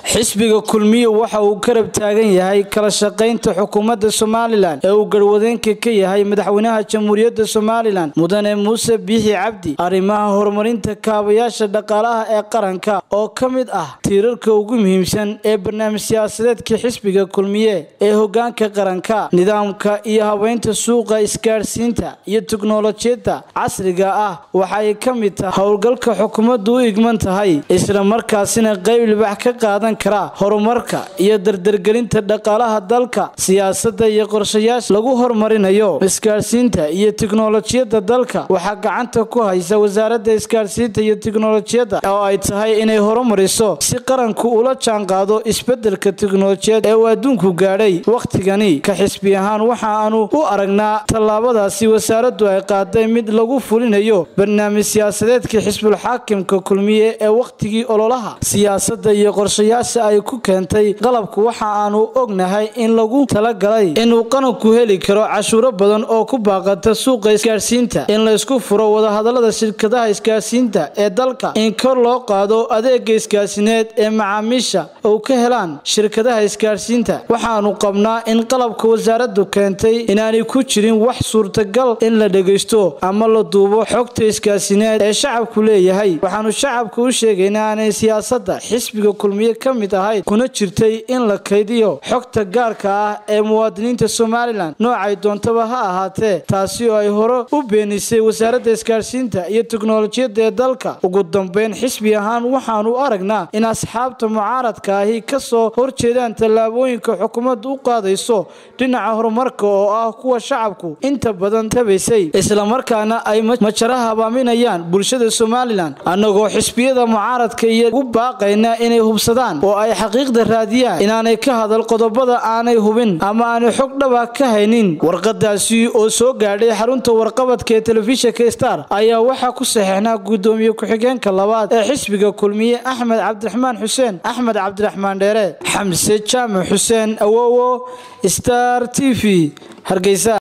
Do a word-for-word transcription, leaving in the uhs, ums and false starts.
xisbiga kulmiye waxa uu karab taagan yahay kala shaqeynta xukuumadda Somaliland ee uu garwadeenka ka yahay madaxweynaha jamhuuriyadda Somaliland mudane Muuse Biixi Cabdi arrimaha horumarinta kaabayaasha dhaqaalaha ee qaranka oo kamid ah tiirarka ugu muhiimsan ee barnaamij siyaasadeedka xisbiga kulmiye ee hoggaanka qaranka nidaamka iyo habeynta suuqa isgaarsiinta iyo tiknoolajiyada casriga ah waxa ay kamid tahay howlgalka xukuumaddu u igman tahay isla markaasina qayb libax ka qaadan kara horumarka iyo dardargelinta dhaqaalaha dalka siyaasadda iyo qorshayaasha lagu horumarinayo isgaarsiinta iyo tiknoolajiyada dalka waxa gacanta ku haysa wasaaradda isgaarsiinta iyo tiknoolajiyada oo ay tahay inay horumariso si qaranku ula jaanqaado isbeddelka tiknoolajiyada ee uu adduunku gaadhay waqtigani ka xisbi ahaan waxa aanu u aragnaa tallaabadaasi wasaaraddu ay qaaday mid lagu fulinayo barnaamij siyaasadeedka xisbul xaakimka kulmiye ee waqtigii ololaha siyaasadda iyo qorshayaasha ay ku keentay qalabku waxa aanu ognahay in lagu talagalay inuu qaranku heli karo cashuuro badan oo ku baaqata suuqa isgaarsiinta in la isku furo wada hadallada shirkadaha isgaarsiinta ee dalka in kor loo qaado adeegga isgaarsiineed ee macaamiisha oo ka helaan shirkadaha isgaarsiinta waxaanu qabnaa in qalabka wasaaraddu keentay inaanay ku jirin wax suurtagal in la dhageysto ama la duubo xogta isgaarsiineed ee shacabku leeyahay waxaanu shacabka u sheegaynaa in siyaasadda xisbiga kulmiye ka mid ahayd kuna jirtay in la kaydiyo xogta gaarka ah ee muwaadiniinta Somaliland noocay doontaba ha ahaatee taasi oo ay hore u beenisay wasaaradda isgaarsiinta iyo tiknoolajiyada ee dalka ugu dambeyn xisbi ahaan waxaanu aragnaa in asxaabta mucaaradka ahi ka soo horjeedaan tallaabooyinka xukuumaddu u qaadayso dhinaca horumarka oo ah kuwa shacabku inta badan tabaysay isla markaana ay majaraha habaaminayaan bulshada Somaliland annagoo xisbiyada mucaaradka iyo ugu baaqayna inay hubsadaan oo ay xaqiiqda raadiyaan inaanay ka hadal qodobada aanay hubin ama aanay xog dhab ah ka haynin warqadaasi oo soo gaadhay xarunta warqabadka ee telefishinka Star ayaa waxa ku saxeexnaa gudoomiye ku-xigeenka labaad ee xisbiga kulmiye Axmed Cabdiraxmaan Xuseen Axmed Cabdiraxmaan Dheere Xamse Jaamac Xuseen Awowo Star T V Hargeysa.